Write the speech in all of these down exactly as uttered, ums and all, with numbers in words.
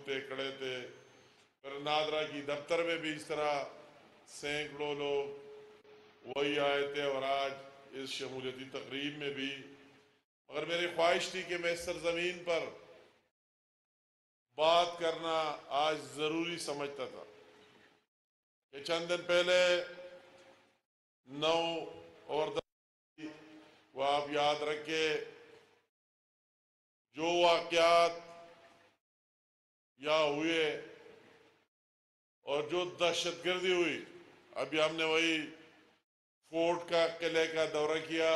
تھے، کھڑے تھے. پھر نادرا کی دفتر میں بھی اس طرح سینکڑوں لوگ وہی آئے تھے، اور آج اس شمولیتی تقریب میں بھی. مگر میری خواہش تھی کہ میں اس سرزمین پر بات کرنا آج ضروری سمجھتا تھا کہ چند دن پہلے نو اور دس وہ آپ یاد رکھے جو واقعات یا ہوئے اور جو دہشت گردی ہوئی. ابھی ہم نے وہی فورٹ کا قلعے کا دورہ کیا،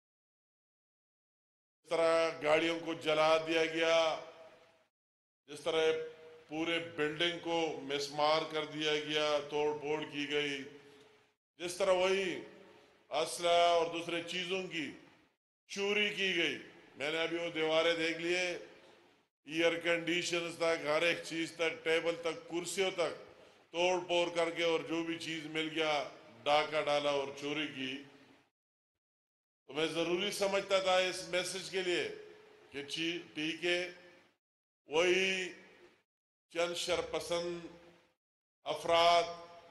جس طرح گاڑیوں کو جلا دیا گیا، جس طرح پورے بلڈنگ کو مسمار کر دیا گیا، توڑ پھوڑ کی گئی، جس طرح وہی اسلحہ اور دوسرے چیزوں کی چوری کی گئی. میں نے ابھی وہ دیواریں دیکھ لیے، ایئر کنڈیشنز تک، ہر ایک چیز تک، ٹیبل تک، کرسیوں تک توڑ پھوڑ کر کے، اور جو بھی چیز مل گیا ڈاکہ ڈالا اور چوری کی. تو میں ضروری سمجھتا تھا اس میسج کے لیے کہ ٹھیک ہے، وہی چند شرپسند افراد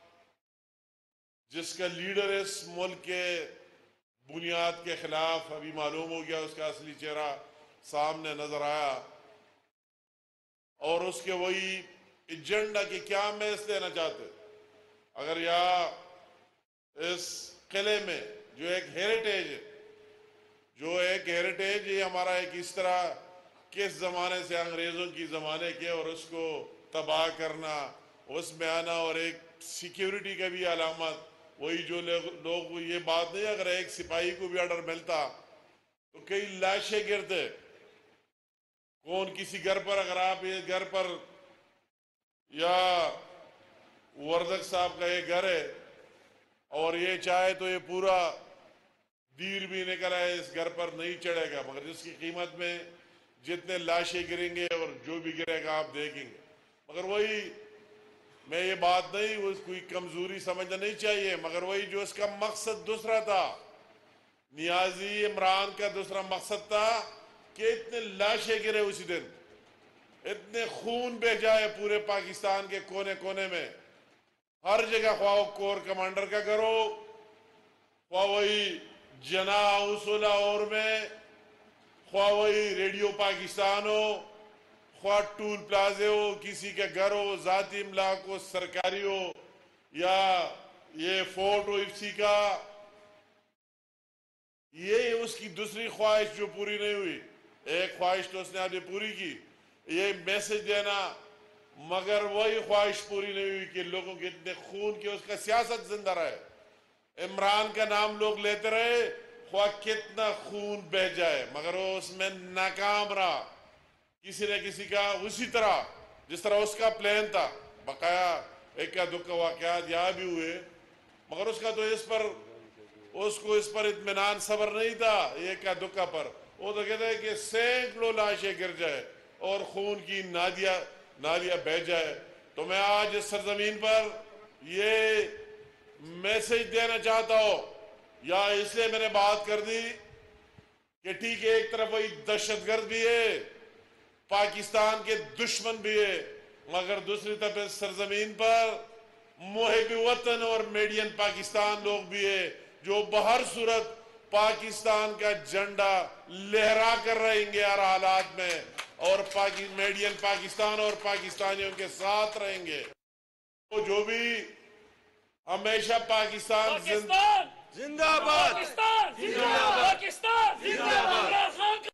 جس کا لیڈر اس ملک کے بنیاد کے خلاف ابھی معلوم ہو گیا، اس کا اصلی چہرہ سامنے نظر آیا، اور اس کے وہی ایجنڈا کہ کیا میسج دینا چاہتے. اگر یا اس قلعے میں جو ایک ہیریٹیج ہے، جو ایک ہیریٹیج یہ ہمارا ایک اس طرح کس زمانے سے انگریزوں کی زمانے کے، اور اس کو تباہ کرنا، اس میں آنا، اور ایک سیکیورٹی کا بھی علامت وہی جو لوگ یہ بات نہیں، اگر ایک سپاہی کو بھی آرڈر ملتا تو کئی لاشیں گرتے. کون کسی گھر پر، اگر آپ یہ گھر پر یا وردک صاحب کا یہ گھر ہے اور یہ چاہے تو یہ پورا دیر بھی نکل آئے اس گھر پر نہیں چڑھے گا، مگر جس کی قیمت میں جتنے لاشیں گریں گے اور جو بھی گرے گا آپ دیکھیں گے. مگر وہی میں یہ بات نہیں، وہ کوئی کمزوری سمجھنا نہیں چاہیے، مگر وہی جو اس کا مقصد دوسرا تھا. نیازی عمران کا دوسرا مقصد تھا کہ اتنے لاشیں گرے اسی دن، اتنے خون بہ جائے پورے پاکستان کے کونے کونے میں، ہر جگہ، خواہ کور کمانڈر کا کرو، خواہ وہی جناح حوصلہ اور میں، خواہ وہی ریڈیو پاکستان ہو، خواہ ٹول پلازے ہو، کسی کے گھر ہو، ذاتی املاک ہو، سرکاری ہو، یا یہ فورٹ ہو افسی کا. یہ اس کی دوسری خواہش جو پوری نہیں ہوئی. ایک خواہش تو اس نے آج پوری کی، یہ میسج دینا، مگر وہی خواہش پوری نہیں ہوئی کہ لوگوں کے اتنے خون کے اس کا سیاست زندہ رہے. عمران کا نام لوگ لیتے رہے، خواہ کتنا خون بہ جائے، مگر وہ اس میں ناکام رہا. کسی نہ کسی کا اسی طرح جس طرح اس کا پلان تھا، بقایا ایک کا دکھ واقعات یہاں بھی ہوئے، مگر اس کا تو اس پر اس کو اس پر اطمینان صبر نہیں تھا. ایک کا دکھا پر وہ تو کہتا ہے کہ سینکڑوں لاشیں گر جائے اور خون کی نادیاں نالیاں بہ جائے. تو میں آج اس سرزمین پر یہ میسج دینا چاہتا ہوں، یا اس لیے میں نے بات کر دی کہ ٹھیک ہے، ایک طرف وہی دہشت گرد بھی ہے، پاکستان کے دشمن بھی ہے، مگر دوسری طرف اس سرزمین پر محب وطن اور میڈین پاکستان لوگ بھی ہے جو بہر صورت پاکستان کا جھنڈا لہرا کر رہیں گے ہر حالات میں، اور میڈین پاکستان اور پاکستانیوں کے ساتھ رہیں گے. تو جو بھی ہمیشہ پاکستان زندہ باد، پاکستان زندہ باد، پاکستان زندہ باد.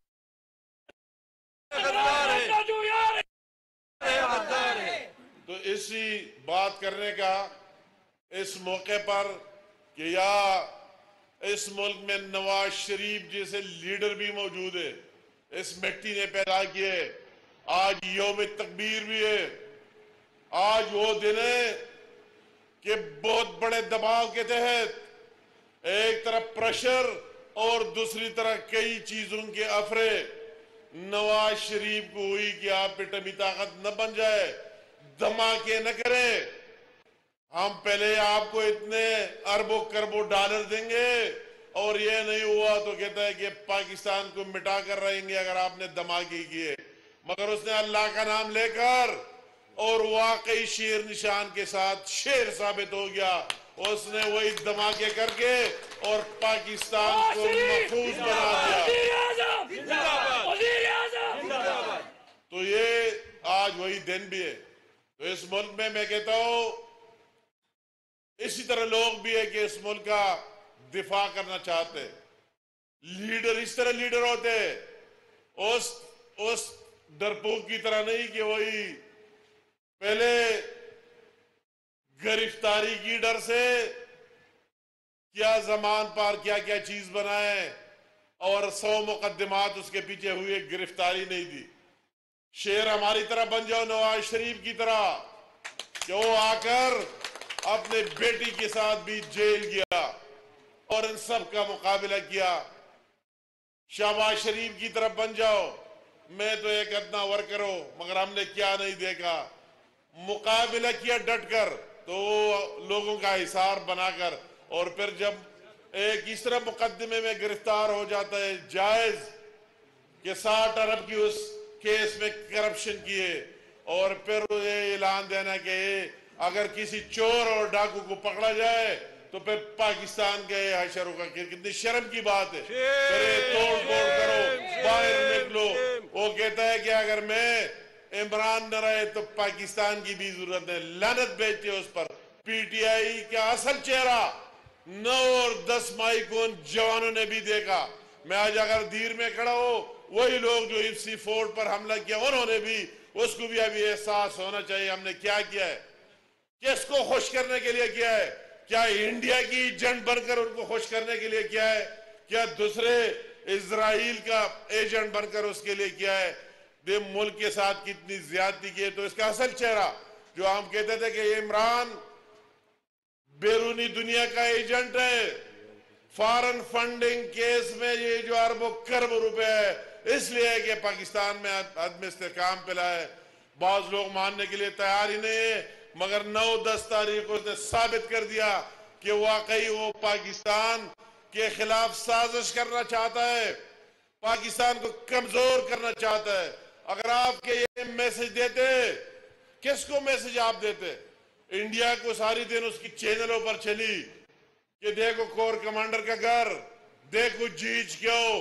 تو اسی بات کرنے کا اس موقع پر کہ یا اس ملک میں نواز شریف جیسے لیڈر بھی موجود ہے، اس مٹی نے پیدا کیے، آج یوم تکبیر بھی ہے. آج وہ دن ہے کہ بہت بڑے دباؤ کے تحت ایک طرف پریشر اور دوسری طرف کئی چیزوں کے افرے نواز شریف کو ہوئی کہ آپ پہ ٹمی طاقت نہ بن جائے، دھماکے نہ کرے. ہم پہلے آپ کو اتنے اربوں کربوں ڈالر دیں گے، اور یہ نہیں ہوا تو کہتا ہے کہ پاکستان کو مٹا کر رہیں گے اگر آپ نے دھماکے کیے. مگر اس نے اللہ کا نام لے کر اور واقعی شیر نشان کے ساتھ شیر ثابت ہو گیا. اس نے وہی دھماکے کر کے اور پاکستان کو محفوظ بنا دیا. وزیر اعظم وزیر اعظم تو یہ آج وہی دن بھی ہے. تو اس ملک میں میں کہتا ہوں اسی طرح لوگ بھی ہے کہ اس ملک کا دفاع کرنا چاہتے ہیں. لیڈر اس طرح لیڈر ہوتے ہیں, اس اس ڈرپوک کی طرح نہیں کہ وہی پہلے گرفتاری کی ڈر سے کیا زمان پار کیا کیا چیز بنائے اور سو مقدمات اس کے پیچھے ہوئے, گرفتاری نہیں دی. شیر ہماری طرح بن جاؤ, نواز شریف کی طرح, کہ وہ آ کر اپنے بیٹی کے ساتھ بھی جیل گیا اور ان سب کا مقابلہ کیا. شہباز شریف کی طرف بن جاؤ, میں تو ایک ادنا ورکر ہوں مگر ہم نے کیا نہیں دیکھا, مقابلہ کیا ڈٹ کر, تو لوگوں کا حصار بنا کر, اور پھر جب ایک اس طرح مقدمے میں گرفتار ہو جاتا ہے جائز کہ ساٹھ ارب کی اس کیس میں کرپشن کیے, اور پھر یہ اعلان دینا کہ اگر کسی چور اور ڈاکو کو پکڑا جائے تو پھر پاکستان کے حشر ہوگا. کتنی شرم کی بات ہے. پھر یہ توڑ پھوڑ کرو, باہر نکلو. وہ کہتا ہے کہ اگر میں عمران نہ رہے تو پاکستان کی بھی ضرورت ہے. لعنت بھیجتے اس پر. پی ٹی آئی کا اصل چہرہ نو اور دس مائی کو ان جوانوں نے بھی دیکھا. میں آج اگر دیر میں کھڑا ہو, وہی لوگ جو ایفسی فورٹ پر حملہ کیا انہوں نے بھی, اس کو بھی ابھی احساس ہونا چاہیے ہم نے کیا کیا ہے, کس کو خوش کرنے کے لیے کیا ہے. کیا انڈیا کی ایجنٹ بن کر ان کو خوش کرنے کے لیے کیا ہے, کیا دوسرے اسرائیل کا ایجنٹ بن کر اس کے لیے کیا ہے. دے ملک کے ساتھ کتنی زیادتی کی ہے. تو اس کا اصل چہرہ جو ہم کہتے تھے کہ عمران بیرونی دنیا کا ایجنٹ ہے, فارن فنڈنگ کیس میں یہ جو اربوں کرب روپے ہے اس لیے ہے کہ پاکستان میں عدم استحکام پھیلا ہے. بعض لوگ ماننے کے لیے تیار ہی نہیں ہے, مگر نو دس تاریخ اس نے ثابت کر دیا کہ واقعی وہ پاکستان کے خلاف سازش کرنا چاہتا ہے, پاکستان کو کمزور کرنا چاہتا ہے. اگر آپ کے یہ میسج دیتے, کس کو میسج آپ دیتے؟ انڈیا کو ساری دن اس کی چینلوں پر چلی کہ دیکھو کور کمانڈر کا گھر, دیکھو جیج کیوں,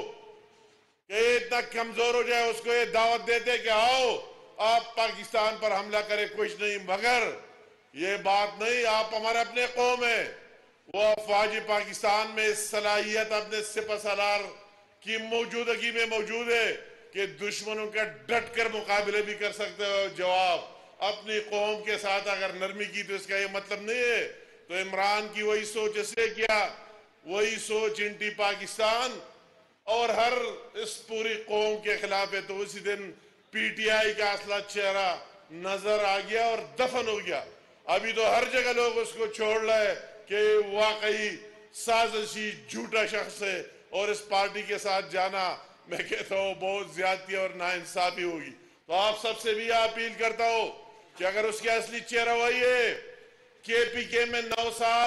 کہ یہ اتنا کمزور ہو جائے. اس کو یہ دعوت دیتے کہ آؤ آپ پاکستان پر حملہ کرے, کچھ نہیں. مگر یہ بات نہیں, آپ ہمارے اپنے قوم ہیں. وہ افواج پاکستان میں صلاحیت اپنے سپہ سالار کی موجودگی میں موجود ہے کہ دشمنوں کا ڈٹ کر مقابلے بھی کر سکتے ہو. جواب اپنی قوم کے ساتھ اگر نرمی کی تو اس کا یہ مطلب نہیں ہے. تو عمران کی وہی سوچ اس نے کیا, وہی سوچ انٹی پاکستان اور ہر اس پوری قوم کے خلاف ہے. تو اسی دن پی ٹی آئی کا اصلہ چہرہ نظر آ گیا اور دفن ہو گیا. ابھی تو ہر جگہ لوگ اس کو چھوڑ رہے کہ واقعی سازشی جھوٹا شخص ہے, اور اس پارٹی کے ساتھ جانا میں کہتا ہوں بہت زیادتی اور ناانصافی ہوگی. تو آپ سب سے بھی اپیل کرتا ہوں کہ اگر اس کے اصلی چہرہ وہی ہے, کے پی کے میں نو سال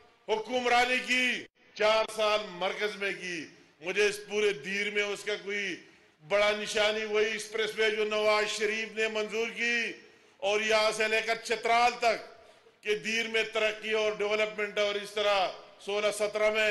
حکمرانی کی, چار سال مرکز میں کی, مجھے اس پورے دیر میں اس کا کوئی بڑا نشانی وہی ایکسپریس وے جو نواز شریف نے منظور کی, اور یہاں سے لے کر چترال تک کہ دیر میں ترقی اور ڈیولپمنٹ, اور اس طرح سولہ سترہ میں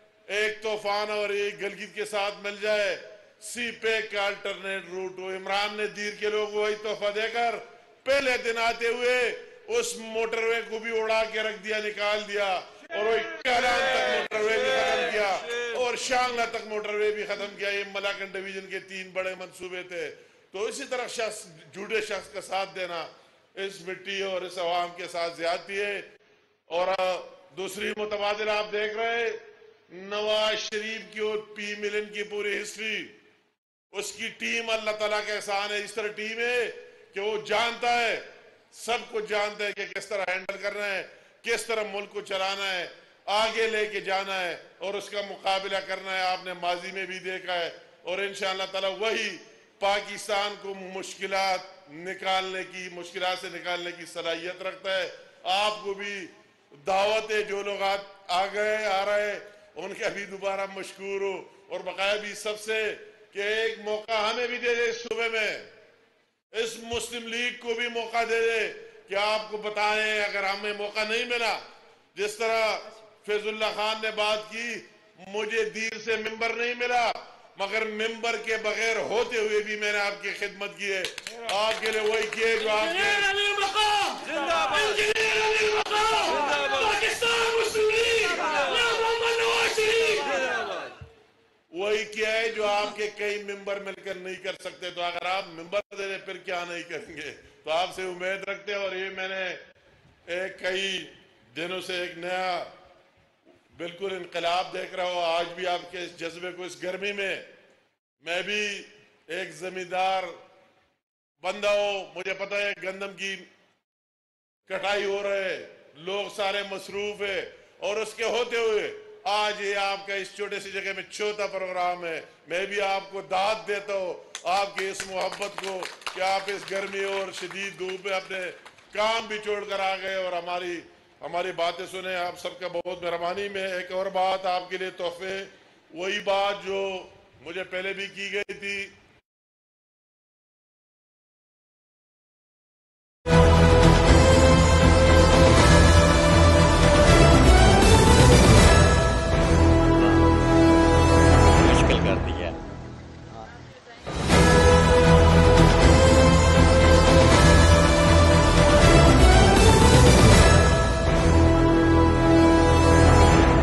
ایک طوفان اور ایک گلگت کے ساتھ مل جائے, سی پیک کا الٹرنیٹ روٹ ہو. عمران نے دیر کے لوگ وہی تحفہ دے کر پہلے دن آتے ہوئے اس موٹر وے کو بھی اڑا کے رکھ دیا, نکال دیا, اور وہی کالان تک موٹر وے بھی ختم کیا, اور شانگلہ تک موٹر وے بھی ختم کیا. یہ ملاکن ڈویژن کے تین بڑے منصوبے تھے. تو اسی طرح شخص جھوٹے شخص کا ساتھ دینا اس مٹی اور اس عوام کے ساتھ زیادتی ہے. اور دوسری متبادل آپ دیکھ رہے, نواز شریف کی اور پی ملن کی پوری ہسٹری, اس کی ٹیم اللہ تعالیٰ کا احسان ہے. اس طرح ٹیم ہے کہ وہ جانتا ہے, سب کچھ جانتا ہے کہ کس طرح ہینڈل کرنا ہے, کس طرح ملک کو چلانا ہے, آگے لے کے جانا ہے, اور اس کا مقابلہ کرنا ہے. آپ نے ماضی میں بھی دیکھا ہے, اور انشاءاللہ تعالیٰ وہی پاکستان کو مشکلات نکالنے کی مشکلات سے نکالنے کی صلاحیت رکھتا ہے. آپ کو بھی دعوت ہے, جو لوگ آ گئے آ رہے ان کا بھی دوبارہ مشکور ہو, اور بقایا بھی سب سے کہ ایک موقع ہمیں بھی دے دے صبح میں اس مسلم لیگ کو بھی موقع دے دے کہ آپ کو بتائیں اگر ہمیں موقع نہیں ملا. جس طرح فیض اللہ خان نے بات کی مجھے دیر سے ممبر نہیں ملا مگر ممبر کے بغیر ہوتے ہوئے بھی میں نے آپ کی خدمت کی ہے. آپ کے لئے وہی کیے جو آپ کے انجینئر علی مقام زندہ باد انجینئر علی مقام پاکستان مسلم لیگ یا محمد نواز شریف زندہ باد وہی کیا ہے جو آپ کے کئی ممبر مل کر نہیں کر سکتے. تو اگر آپ ممبر دے دیں پھر کیا نہیں کریں گے. تو آپ سے امید رکھتے ہیں. اور یہ میں نے ایک کئی دنوں سے ایک نیا بالکل انقلاب دیکھ رہا ہوں. آج بھی آپ کے اس جذبے کو اس گرمی میں میں بھی ایک زمیندار بندہ ہوں. مجھے پتہ ہے گندم کی کٹائی ہو رہے لوگ سارے مصروف ہیں اور اس کے ہوتے ہوئے آج یہ آپ کا اس چھوٹے سی جگہ میں چھوٹا پروگرام ہے. میں بھی آپ کو داد دیتا ہوں آپ کی اس محبت کو کہ آپ اس گرمی اور شدید دھوپ میں اپنے کام بھی چھوڑ کر آ گئے اور ہماری ہماری باتیں سنیں. آپ سب کا بہت مہربانی. میں ایک اور بات آپ کے لیے تحفے وہی بات جو مجھے پہلے بھی کی گئی تھی